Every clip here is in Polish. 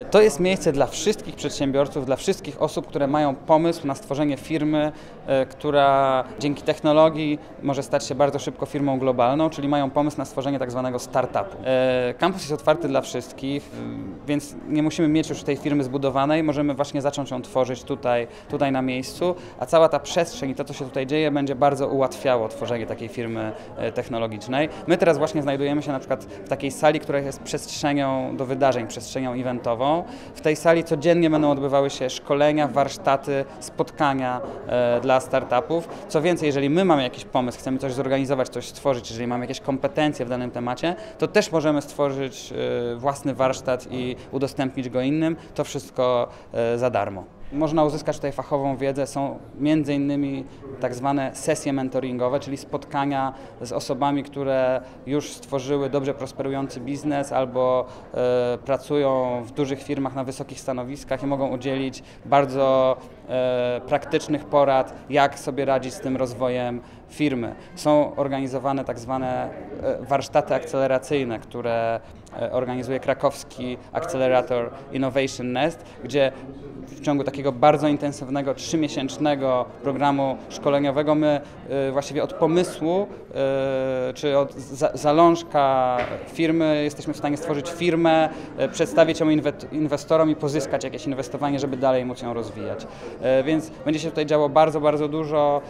To jest miejsce dla wszystkich przedsiębiorców, dla wszystkich osób, które mają pomysł na stworzenie firmy, która dzięki technologii może stać się bardzo szybko firmą globalną, czyli mają pomysł na stworzenie tak zwanego startupu. Kampus jest otwarty dla wszystkich, więc nie musimy mieć już tej firmy zbudowanej, możemy właśnie zacząć ją tworzyć tutaj na miejscu, a cała ta przestrzeń i to, co się tutaj dzieje, będzie bardzo ułatwiało tworzenie takiej firmy technologicznej. My teraz właśnie znajdujemy się na przykład w takiej sali, która jest przestrzenią do wydarzeń, przestrzenią eventową. W tej sali codziennie będą odbywały się szkolenia, warsztaty, spotkania dla startupów. Co więcej, jeżeli my mamy jakiś pomysł, chcemy coś zorganizować, coś stworzyć, jeżeli mamy jakieś kompetencje w danym temacie, to też możemy stworzyć własny warsztat i udostępnić go innym. To wszystko za darmo. Można uzyskać tutaj fachową wiedzę, są między innymi tak zwane sesje mentoringowe, czyli spotkania z osobami, które już stworzyły dobrze prosperujący biznes albo pracują w dużych firmach na wysokich stanowiskach i mogą udzielić bardzo praktycznych porad, jak sobie radzić z tym rozwojem firmy. Są organizowane tak zwane warsztaty akceleracyjne, które organizuje krakowski akcelerator Innovation Nest, gdzie w ciągu takiego bardzo intensywnego, 3-miesięcznego programu szkoleniowego my właściwie od pomysłu czy od zalążka firmy jesteśmy w stanie stworzyć firmę, przedstawić ją inwestorom i pozyskać jakieś inwestowanie, żeby dalej móc ją rozwijać. Więc będzie się tutaj działo bardzo, bardzo dużo.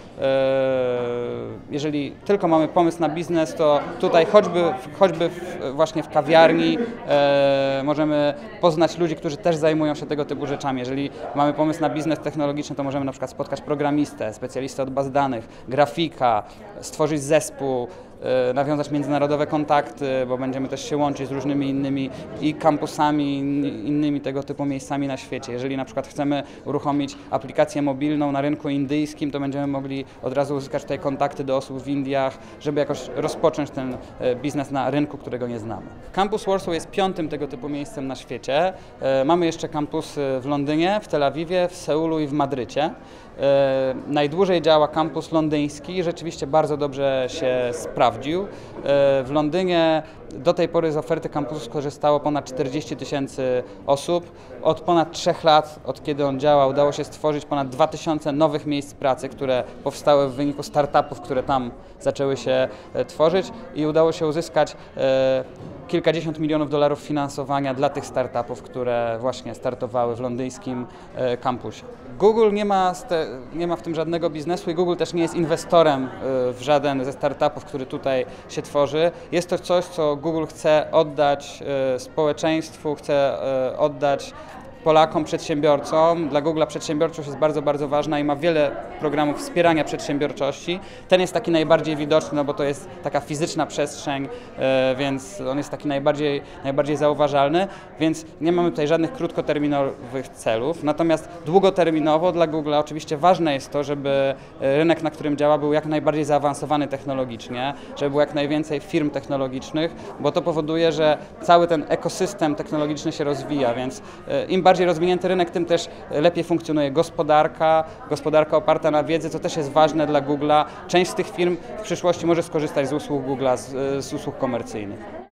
Jeżeli tylko mamy pomysł na biznes, to tutaj choćby właśnie w kawiarni możemy poznać ludzi, którzy też zajmują się tego typu rzeczami. Jeżeli mamy pomysł na biznes technologiczny, to możemy na przykład spotkać programistę, specjalistę od baz danych, grafika, stworzyć zespół, nawiązać międzynarodowe kontakty, bo będziemy też się łączyć z różnymi innymi i kampusami, innymi tego typu miejscami na świecie. Jeżeli na przykład chcemy uruchomić aplikację mobilną na rynku indyjskim, to będziemy mogli od razu uzyskać tutaj kontakty do osób w Indiach, żeby jakoś rozpocząć ten biznes na rynku, którego nie znamy. Campus Warsaw jest 5. tego typu miejscem na świecie. Mamy jeszcze kampusy w Londynie, w Tel Awiwie, w Seulu i w Madrycie. Najdłużej działa kampus londyński i rzeczywiście bardzo dobrze się sprawdził. W Londynie do tej pory z oferty kampusu skorzystało ponad 40 000 osób. Od ponad 3 lat, od kiedy on działa, udało się stworzyć ponad 2000 nowych miejsc pracy, które powstały w wyniku startupów, które tam zaczęły się tworzyć i udało się uzyskać kilkadziesiąt milionów dolarów finansowania dla tych startupów, które właśnie startowały w londyńskim kampusie. Google nie ma w tym żadnego biznesu i Google też nie jest inwestorem w żaden ze startupów, który tutaj się tworzy. Jest to coś, co Google chce oddać społeczeństwu, chce oddać Polakom, przedsiębiorcom. Dla Google'a przedsiębiorczość jest bardzo, bardzo ważna i ma wiele programów wspierania przedsiębiorczości. Ten jest taki najbardziej widoczny, no bo to jest taka fizyczna przestrzeń, więc on jest taki najbardziej zauważalny, więc nie mamy tutaj żadnych krótkoterminowych celów. Natomiast długoterminowo dla Google'a oczywiście ważne jest to, żeby rynek, na którym działa, był jak najbardziej zaawansowany technologicznie, żeby było jak najwięcej firm technologicznych, bo to powoduje, że cały ten ekosystem technologiczny się rozwija, więc im bardziej rozwinięty rynek, tym też lepiej funkcjonuje gospodarka oparta na wiedzy, co też jest ważne dla Google'a. Część z tych firm w przyszłości może skorzystać z usług Google'a, z usług komercyjnych.